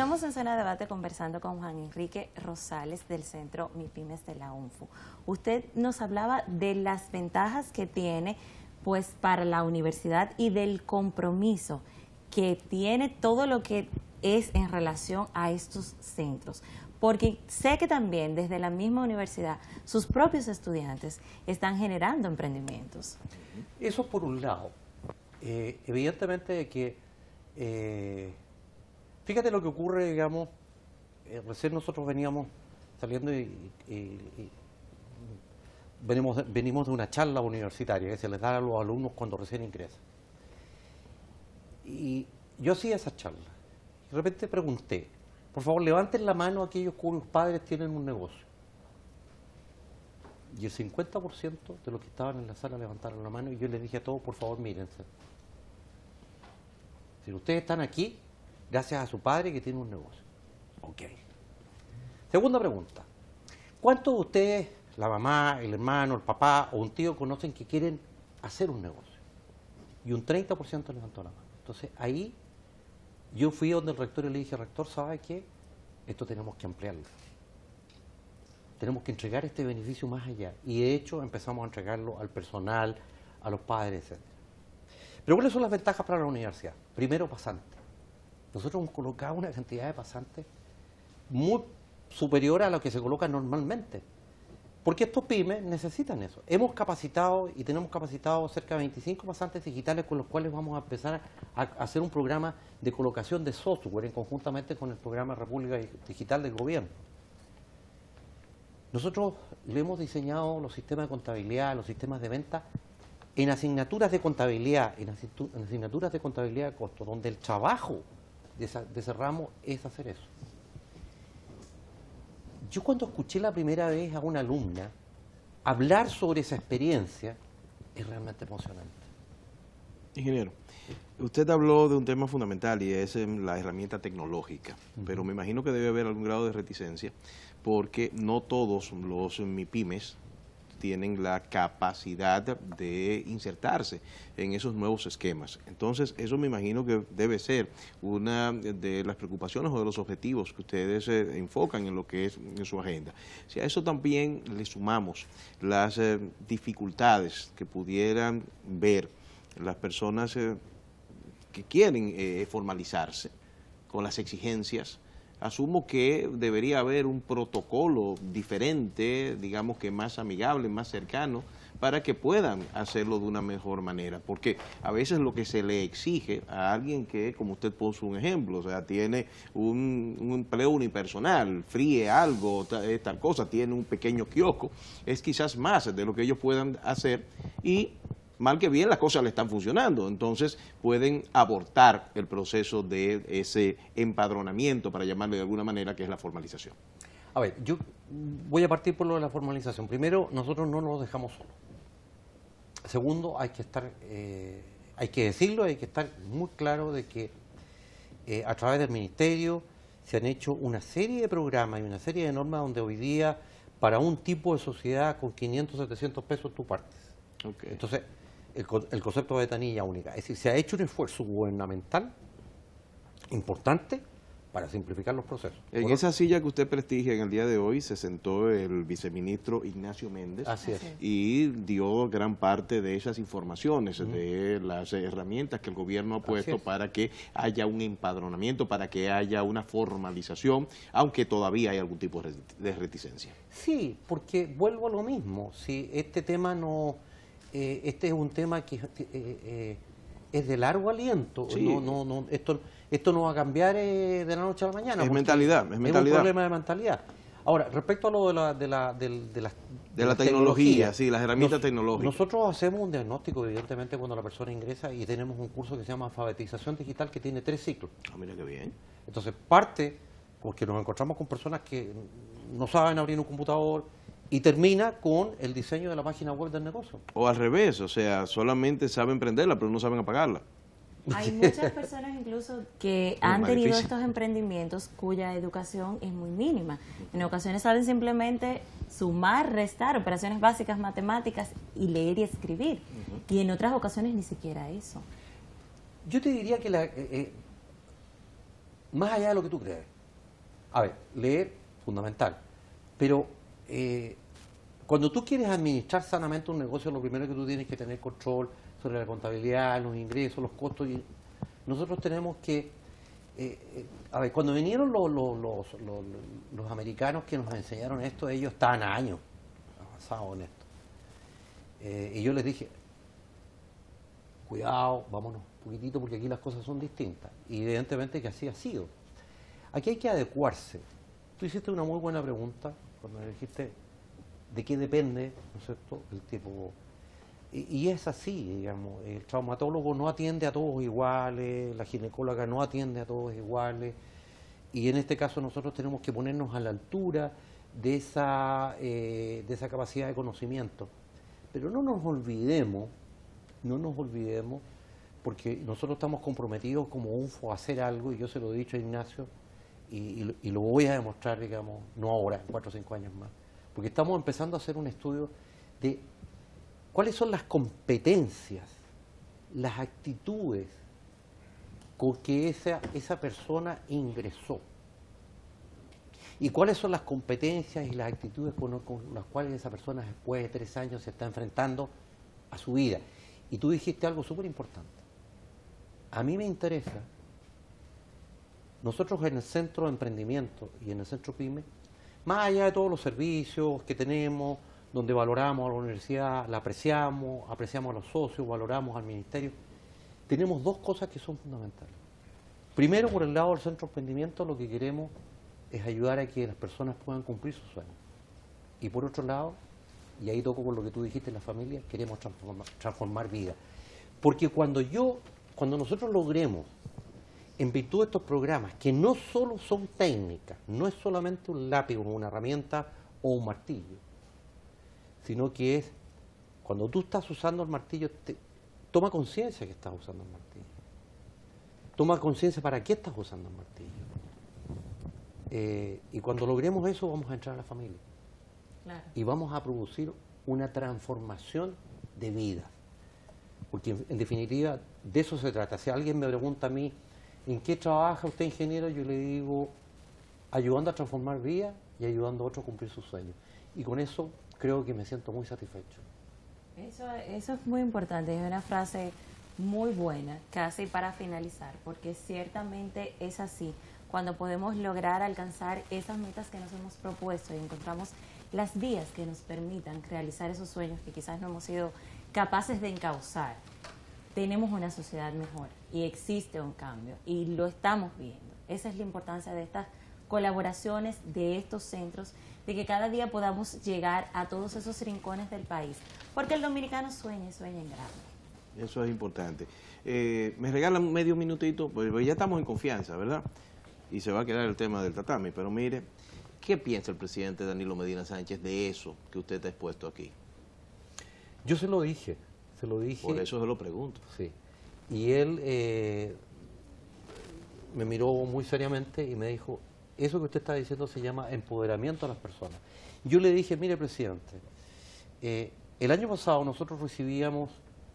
Continuamos en Zona de Debate conversando con Juan Enrique Rosales del Centro MIPYMES de la UNFU. Usted nos hablaba de las ventajas que tiene pues para la universidad y del compromiso que tiene todo lo que es en relación a estos centros. Porque sé que también desde la misma universidad sus propios estudiantes están generando emprendimientos. Eso por un lado. Evidentemente que, fíjate lo que ocurre, digamos, recién nosotros veníamos saliendo y venimos de una charla universitaria que se les da a los alumnos cuando recién ingresan. Y yo hacía esa charla. De repente pregunté, por favor, levanten la mano aquellos cuyos padres tienen un negocio. Y el 50% de los que estaban en la sala levantaron la mano y yo les dije a todos, por favor, mírense. Si ustedes están aquí, gracias a su padre que tiene un negocio. Ok. Segunda pregunta. ¿Cuántos de ustedes, la mamá, el hermano, el papá o un tío, conocen que quieren hacer un negocio? Y un 30% levantó la mano. Entonces, ahí yo fui donde el rector y le dije, rector, ¿sabe qué? Esto tenemos que ampliarlo. Tenemos que entregar este beneficio más allá. Y de hecho empezamos a entregarlo al personal, a los padres, etc. Pero ¿cuáles son las ventajas para la universidad? Primero, pasantes. Nosotros hemos colocado una cantidad de pasantes muy superior a lo que se coloca normalmente. Porque estos pymes necesitan eso. Hemos capacitado y tenemos capacitado cerca de 25 pasantes digitales con los cuales vamos a empezar a hacer un programa de colocación de software conjuntamente con el programa República Digital del Gobierno. Nosotros le hemos diseñado los sistemas de contabilidad, los sistemas de venta en asignaturas de contabilidad, en asignaturas de contabilidad de costo, donde el trabajo de ese ramo es hacer eso. Yo cuando escuché la primera vez a una alumna hablar sobre esa experiencia, es realmente emocionante. Ingeniero, usted habló de un tema fundamental y es la herramienta tecnológica, pero me imagino que debe haber algún grado de reticencia porque no todos los MIPYMES tienen la capacidad de insertarse en esos nuevos esquemas. Entonces, eso me imagino que debe ser una de las preocupaciones o de los objetivos que ustedes enfocan en lo que es en su agenda. Si a eso también le sumamos las dificultades que pudieran ver las personas que quieren formalizarse con las exigencias, asumo que debería haber un protocolo diferente, digamos que más amigable, más cercano, para que puedan hacerlo de una mejor manera. Porque a veces lo que se le exige a alguien que, como usted puso un ejemplo, o sea, tiene un empleo unipersonal, fríe algo, tal cosa, tiene un pequeño kiosco, es quizás más de lo que ellos puedan hacer y mal que bien las cosas le están funcionando, entonces pueden abortar el proceso de ese empadronamiento, para llamarle de alguna manera, que es la formalización. A ver, yo voy a partir por lo de la formalización. Primero, nosotros no nos dejamos solos. Segundo, hay que decirlo, hay que estar muy claro de que a través del Ministerio se han hecho una serie de programas y una serie de normas donde hoy día para un tipo de sociedad con 500, 700 pesos tú partes. Okay. Entonces, el concepto de ventanilla única. Es decir, se ha hecho un esfuerzo gubernamental importante para simplificar los procesos. En esa silla que usted prestigia en el día de hoy se sentó el viceministro Ignacio Méndez. Así es. Y dio gran parte de esas informaciones, de las herramientas que el gobierno ha puesto para que haya un empadronamiento, para que haya una formalización, aunque todavía hay algún tipo de reticencia. Sí, porque vuelvo a lo mismo. Si este tema no... este es un tema que es de largo aliento. Sí. Esto no va a cambiar de la noche a la mañana. Es mentalidad, es mentalidad. Es un problema de mentalidad. Ahora, respecto a lo de la tecnología, sí, las herramientas tecnológicas. Nosotros hacemos un diagnóstico, evidentemente, cuando la persona ingresa y tenemos un curso que se llama Alfabetización Digital que tiene 3 ciclos. Ah, mira qué bien. Entonces, parte porque nos encontramos con personas que no saben abrir un computador, y termina con el diseño de la página web del negocio. O al revés, o sea, solamente saben prenderla, pero no saben apagarla. Hay muchas personas incluso que han tenido estos emprendimientos cuya educación es muy mínima. En ocasiones saben simplemente sumar, restar, operaciones básicas matemáticas y leer y escribir. Y en otras ocasiones ni siquiera eso. Yo te diría que más allá de lo que tú crees, A ver, leer, fundamental. Pero cuando tú quieres administrar sanamente un negocio, lo primero que tú tienes que tener control sobre la contabilidad, los ingresos, los costos. Y nosotros tenemos que... a ver, cuando vinieron los americanos que nos enseñaron esto, ellos estaban años avanzados en esto. Y yo les dije, cuidado, vámonos un poquitito porque aquí las cosas son distintas. Y evidentemente que así ha sido. Aquí hay que adecuarse. Tú hiciste una muy buena pregunta cuando me dijiste de qué depende, ¿no es cierto?, el tipo. Y es así, digamos, el traumatólogo no atiende a todos iguales, la ginecóloga no atiende a todos iguales, y en este caso nosotros tenemos que ponernos a la altura de esa capacidad de conocimiento. Pero no nos olvidemos, porque nosotros estamos comprometidos como UNFO a hacer algo, y yo se lo he dicho a Ignacio, y lo voy a demostrar, digamos, no ahora, en 4 o 5 años más, porque estamos empezando a hacer un estudio de cuáles son las competencias, las actitudes con que esa persona ingresó. Y cuáles son las competencias y las actitudes con las cuales esa persona después de 3 años se está enfrentando a su vida. Y tú dijiste algo súper importante. A mí me interesa, nosotros en el Centro de Emprendimiento y en el Centro PYME, más allá de todos los servicios que tenemos, donde valoramos a la universidad, la apreciamos a los socios, valoramos al ministerio, tenemos 2 cosas que son fundamentales. Primero, por el lado del Centro de Emprendimiento, lo que queremos es ayudar a que las personas puedan cumplir sus sueños. Y por otro lado, y ahí toco con lo que tú dijiste en la familia, queremos transformar vidas. Porque cuando nosotros logremos, en virtud de estos programas, que no solo son técnicas, no es solamente un lápiz o una herramienta o un martillo, sino que es, cuando tú estás usando el martillo, toma conciencia que estás usando el martillo. Toma conciencia para qué estás usando el martillo. Y cuando logremos eso, vamos a entrar a la familia. Claro. Y vamos a producir una transformación de vida. Porque en definitiva, de eso se trata. Si alguien me pregunta a mí, ¿en qué trabaja usted, ingeniero? Yo le digo, ayudando a transformar vidas y ayudando a otros a cumplir sus sueños. Y con eso creo que me siento muy satisfecho. Eso es muy importante, es una frase muy buena, casi para finalizar, porque ciertamente es así. Cuando podemos lograr alcanzar esas metas que nos hemos propuesto y encontramos las vías que nos permitan realizar esos sueños que quizás no hemos sido capaces de encauzar, tenemos una sociedad mejor y existe un cambio y lo estamos viendo. Esa es la importancia de estas colaboraciones, de estos centros, de que cada día podamos llegar a todos esos rincones del país, porque el dominicano sueña en grande. Eso es importante. Me regalan medio minutito, pues ya estamos en confianza, ¿verdad? Y se va a quedar el tema del tatami, pero mire, ¿qué piensa el presidente Danilo Medina Sánchez de eso que usted está expuesto aquí? Yo se lo dije. Por eso se lo pregunto. Sí. Y él me miró muy seriamente y me dijo, eso que usted está diciendo se llama empoderamiento a las personas. Yo le dije, mire, presidente, el año pasado nosotros recibíamos,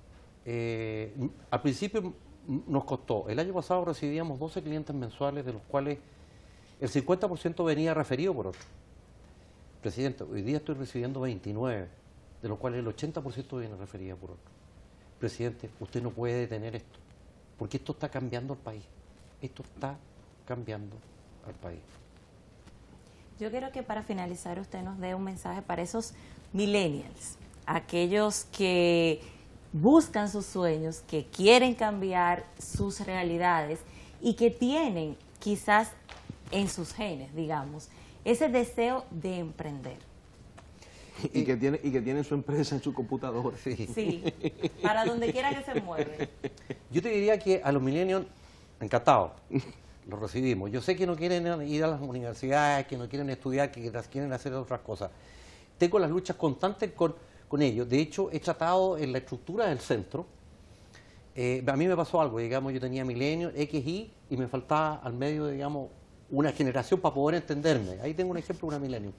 al principio nos costó, el año pasado recibíamos 12 clientes mensuales, de los cuales el 50% venía referido por otro. Presidente, hoy día estoy recibiendo 29, de los cuales el 80% viene referido por otro. Presidente, usted no puede detener esto, porque esto está cambiando el país. Esto está cambiando al país. Yo quiero que para finalizar usted nos dé un mensaje para esos millennials, aquellos que buscan sus sueños, que quieren cambiar sus realidades y que tienen quizás en sus genes, digamos, ese deseo de emprender. Y que tienen su empresa en su computadora. Sí, para donde quiera que se mueve. Yo te diría que a los millennials, encantados, los recibimos. Yo sé que no quieren ir a las universidades, que no quieren estudiar, que quieren hacer otras cosas. Tengo las luchas constantes con ellos. De hecho, he tratado en la estructura del centro. A mí me pasó algo, digamos, yo tenía millennials, XY, y me faltaba al medio, digamos, una generación para poder entenderme. Ahí tengo un ejemplo de una millennial.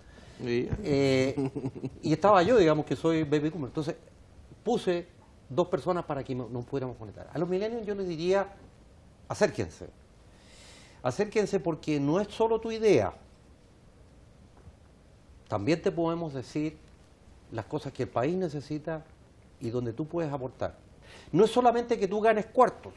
Y estaba yo, digamos, que soy baby boomer. Entonces, puse 2 personas para que nos pudiéramos conectar. A los millennials yo les diría, acérquense. Acérquense porque no es solo tu idea, también te podemos decir las cosas que el país necesita y donde tú puedes aportar. No es solamente que tú ganes cuartos,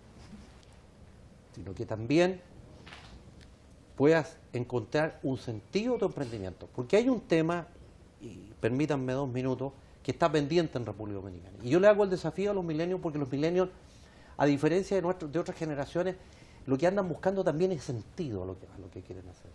sino que también puedas encontrar un sentido de tu emprendimiento. Porque hay un tema, y permítanme 2 minutos, que está pendiente en República Dominicana. Y yo le hago el desafío a los millennials, porque los millennials, a diferencia de otras generaciones, lo que andan buscando también es sentido a lo que quieren hacer.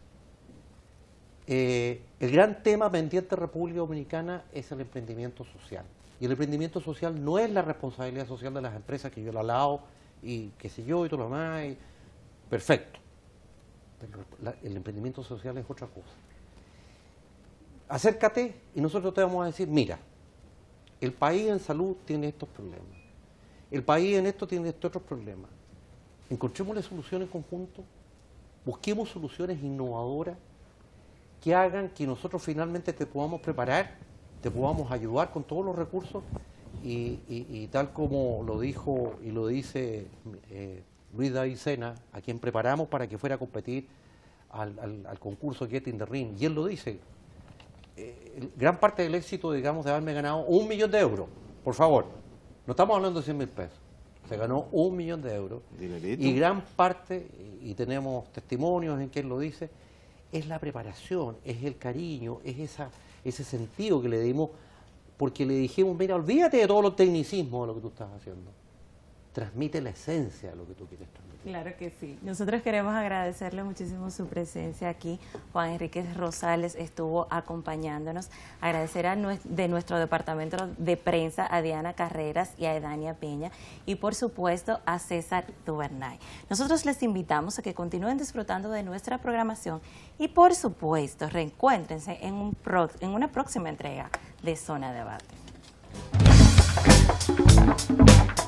El gran tema pendiente de República Dominicana es el emprendimiento social. Y el emprendimiento social no es la responsabilidad social de las empresas que yo la lavo y qué sé yo y todo lo demás. Perfecto. Pero el emprendimiento social es otra cosa. Acércate y nosotros te vamos a decir, mira, el país en salud tiene estos problemas. El país en esto tiene estos otros problemas. Encontrémosle soluciones en conjunto. Busquemos soluciones innovadoras que hagan que nosotros finalmente te podamos preparar, te podamos ayudar con todos los recursos y tal como lo dijo y lo dice Luis David Sena, a quien preparamos para que fuera a competir al concurso Get in the Ring, y él lo dice, gran parte del éxito, digamos, de haberme ganado 1 millón de euros, por favor, no estamos hablando de 100.000 pesos, se ganó 1 millón de euros, Dinerito. y gran parte, y tenemos testimonios en que él lo dice, es la preparación, es el cariño, es ese sentido que le dimos, porque le dijimos, mira, olvídate de todos los tecnicismos de lo que tú estás haciendo. Transmite la esencia de lo que tú quieres transmitir. Claro que sí. Nosotros queremos agradecerle muchísimo su presencia aquí. Juan Enrique Rosales estuvo acompañándonos. Agradecer de nuestro departamento de prensa a Diana Carreras y a Edania Peña y por supuesto a César Duvernay. Nosotros les invitamos a que continúen disfrutando de nuestra programación y por supuesto reencuéntrense en una próxima entrega de Zona Debate.